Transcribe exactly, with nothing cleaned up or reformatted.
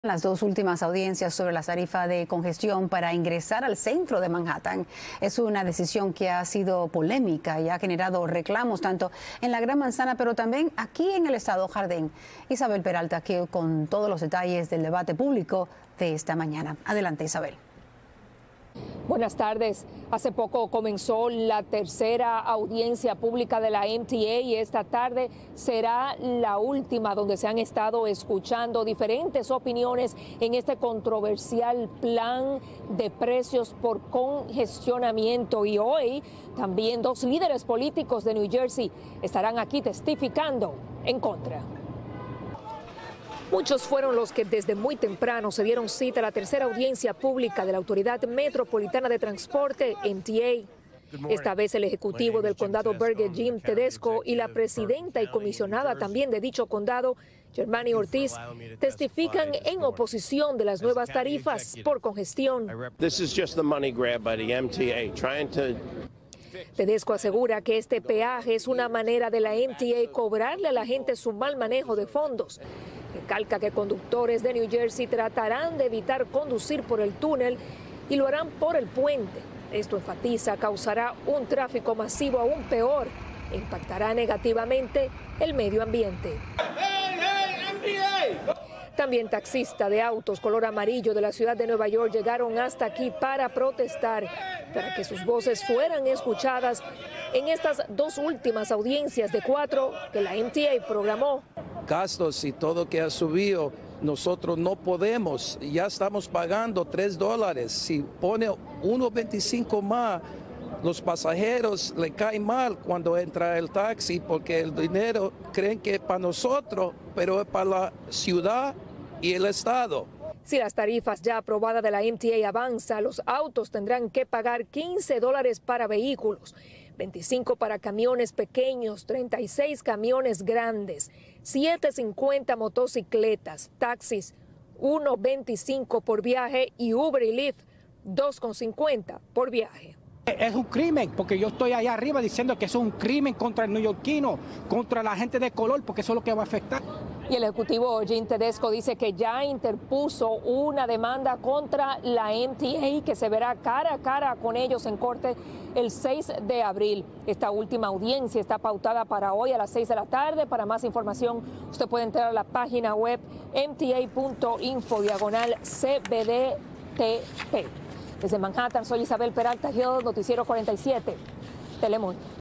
Las dos últimas audiencias sobre la tarifa de congestión para ingresar al centro de Manhattan es una decisión que ha sido polémica y ha generado reclamos tanto en la Gran Manzana, pero también aquí en el estado Jardín. Isabel Peralta aquí con todos los detalles del debate público de esta mañana. Adelante, Isabel. Buenas tardes. Hace poco comenzó la tercera audiencia pública de la M T A y esta tarde será la última donde se han estado escuchando diferentes opiniones en este controversial plan de precios por congestionamiento. Y hoy también dos líderes políticos de New Jersey estarán aquí testificando en contra. Muchos fueron los que desde muy temprano se dieron cita a la tercera audiencia pública de la Autoridad Metropolitana de Transporte, M T A. Esta vez el ejecutivo del condado Bergen, Jim Tedesco, y la presidenta y comisionada también de dicho condado, Germani Ortiz, testifican en oposición de las nuevas tarifas por congestión. Tedesco asegura que este peaje es una manera de la M T A cobrarle a la gente su mal manejo de fondos. Recalca que conductores de New Jersey tratarán de evitar conducir por el túnel y lo harán por el puente. Esto, enfatiza, causará un tráfico masivo aún peor e impactará negativamente el medio ambiente. También taxistas de autos color amarillo de la ciudad de Nueva York llegaron hasta aquí para protestar, para que sus voces fueran escuchadas en estas dos últimas audiencias de cuatro que la M T A programó. Gastos y todo que ha subido, nosotros no podemos, ya estamos pagando tres dólares. Si pone uno veinticinco más, los pasajeros le caen mal cuando entra el taxi porque el dinero creen que es para nosotros, pero es para la ciudad y el estado. Si las tarifas ya aprobadas de la M T A avanzan, los autos tendrán que pagar quince dólares para vehículos, veinticinco para camiones pequeños, treinta y seis camiones grandes, siete cincuenta motocicletas, taxis, uno veinticinco por viaje y Uber y Lyft, dos cincuenta por viaje. Es un crimen, porque yo estoy allá arriba diciendo que eso es un crimen contra el neoyorquino, contra la gente de color, porque eso es lo que va a afectar. Y el ejecutivo Jim Tedesco dice que ya interpuso una demanda contra la M T A que se verá cara a cara con ellos en corte el seis de abril. Esta última audiencia está pautada para hoy a las seis de la tarde. Para más información, usted puede entrar a la página web m t a punto info diagonal c b d t p. Desde Manhattan, soy Isabel Peralta Hill, Noticiero cuarenta y siete, Telemundo.